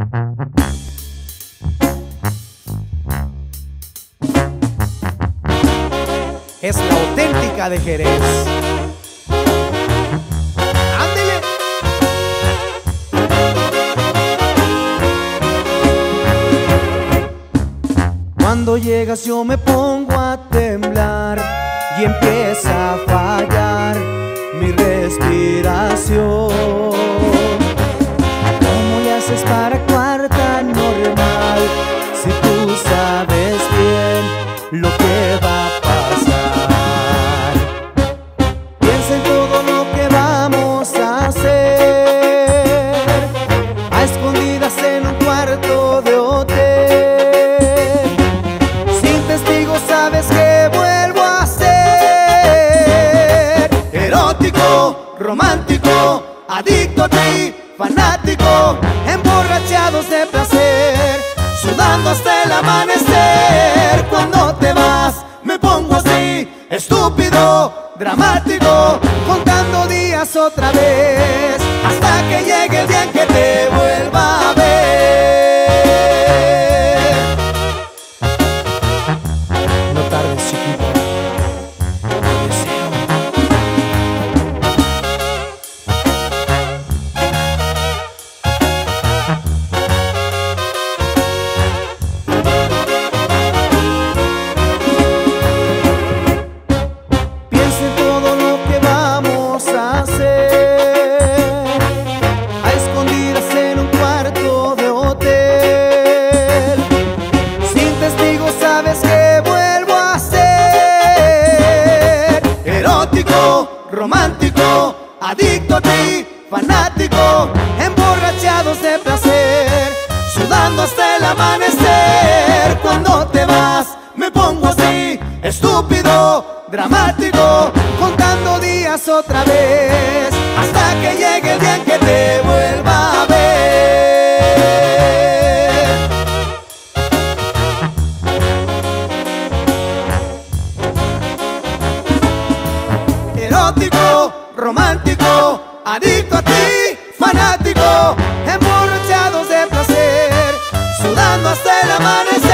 Es la auténtica de Jerez. ¡Ándele! Cuando llegas yo me pongo a temblar y empieza a fallar mi respiración. ¿Cómo le haces para actuar tan normal si tú sabes bien lo que va a pasar? Piensa en todo lo que vamos a hacer a escondidas en un cuarto de hotel. Sin testigos sabes que vuelvo a ser erótico, romántico, adicto a ti, fanático, emborrachados de placer, sudando hasta el amanecer. Cuando te vas me pongo así, estúpido, dramático, contando días otra vez, hasta que llegue el día en que te vuelva a ver. No tardes, chiquito, te deseo. Piensa en todo lo que vamos a hacer a escondidas en un cuarto de hotel. Sin testigos sabes que vuelvo a ser erótico, romántico, adicto a ti, fanático, emborrachados de placer, sudando hasta el amanecer. Cuando te vas me pongo así, estúpido, dramático, contando días otra vez, hasta que llegue el día en que te vuelva a ver. Erótico, romántico, adicto a ti, fanático, emborrachados de placer, sudando hasta el amanecer.